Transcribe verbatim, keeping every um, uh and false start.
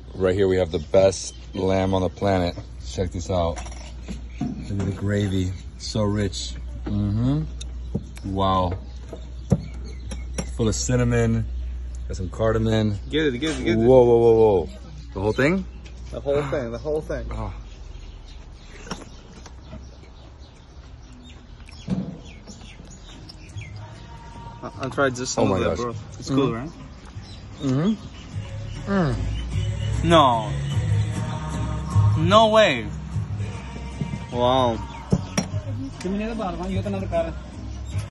Right here we have the best lamb on the planet. Check this out. Look at the gravy, so rich. Mm-hmm. Wow. Full of cinnamon. Got some cardamom. Get it, get it, get it. Whoa, whoa, whoa, whoa. The whole thing? The whole thing, the whole thing. Oh. I, I tried just some Oh my of that, gosh. bro. It's cool, right? Mm-hmm. Mm. No. No way. Wow.